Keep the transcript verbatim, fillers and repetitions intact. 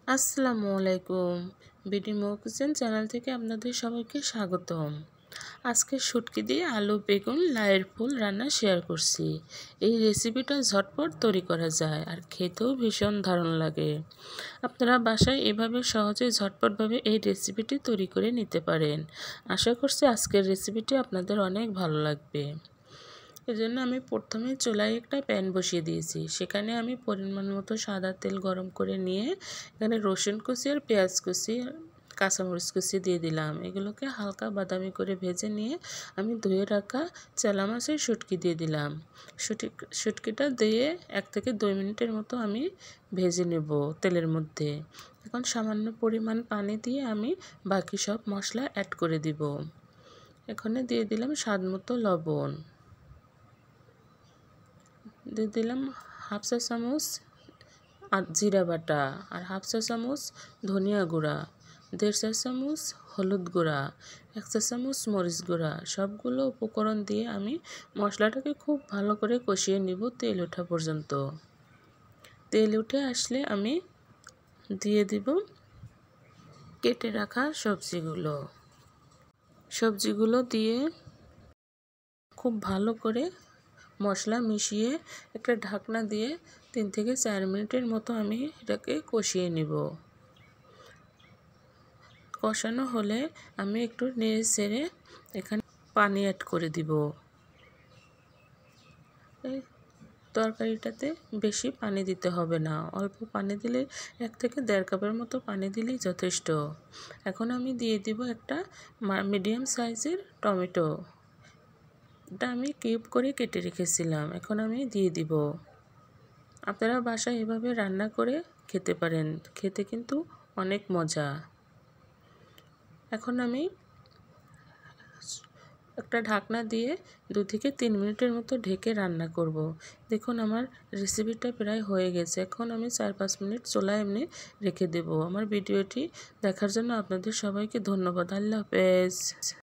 আসসালামু আলাইকুম। বিডি মৌ kitchen channel থেকে আপনাদের সবাইকে স্বাগতম। আজকে শুটকি দিয়ে আলু বেগুন লাইয়ের ফুল রান্না শেয়ার করছি। এই রেসিপিটা ঝটপট তৈরি করা যায় আর খেতেও ভীষণ দারুণ লাগে। আপনারা বাসায় এভাবে সহজে ঝটপটভাবে এই রেসিপিটি তৈরি করে নিতে পারেন। আশা করছি আজকের রেসিপিটি আপনাদের অনেক ভালো লাগবে। এজন্য আমি প্রথমে চুলায় একটা প্যান বসিয়ে দিয়েছি। সেখানে আমি পরিমাণ মতো সাদা তেল গরম করে নিয়ে এখানে রসুন কুচি আর পেঁয়াজ কুচি কাঁচামরিচ কুচি দিয়ে দিলাম। এগুলোকে হালকা বাদামি করে ভেজে নিয়ে আমি ধুয়ে রাখা চেলা মাছের শুটকি দিয়ে দিলাম। শুটকি শুটকিটা দিয়ে এক থেকে দুই মিনিটের মতো আমি ভেজে নেব তেলের মধ্যে। এখন সামান্য পরিমাণ পানি দিয়ে আমি বাকি সব মশলা অ্যাড করে দিব। এখানে দিয়ে দিলাম স্বাদ মতো লবণ, দিয়ে দিলাম হাফ চা চামচ জিরা বাটা আর হাফ চা চামচ ধনিয়া গুঁড়া, দেড় চা চামচ হলুদ গুঁড়া, এক চা চামচ মরিচ গুঁড়া। সবগুলো উপকরণ দিয়ে আমি মশলাটাকে খুব ভালো করে কষিয়ে নিব তেল ওঠা পর্যন্ত। তেল উঠে আসলে আমি দিয়ে দিব কেটে রাখা সবজিগুলো। সবজিগুলো দিয়ে খুব ভালো করে মশলা মিশিয়ে একটা ঢাকনা দিয়ে তিন থেকে চার মিনিটের মতো আমি এটাকে কষিয়ে নিব। কষানো হলে আমি একটু নেড়ে চেড়ে এখানে পানি অ্যাড করে দিব। এই তরকারিটাতে বেশি পানি দিতে হবে না, অল্প পানি দিলে এক থেকে দেড় কাপের মতো পানি দিলেই যথেষ্ট। এখন আমি দিয়ে দিব একটা মিডিয়াম সাইজের টমেটো। এটা আমি কিউব করে কেটে রেখেছিলাম, এখন আমি দিয়ে দিব। আপনারা বাসায় এভাবে রান্না করে খেতে পারেন, খেতে কিন্তু অনেক মজা। এখন আমি একটা ঢাকনা দিয়ে দু থেকে তিন মিনিটের মতো ঢেকে রান্না করব। দেখুন আমার রেসিপিটা প্রায় হয়ে গেছে। এখন আমি চার পাঁচ মিনিট চুলায় এমনি রেখে দেব। আমার ভিডিওটি দেখার জন্য আপনাদের সবাইকে ধন্যবাদ। আল্লাহ হাফেজ।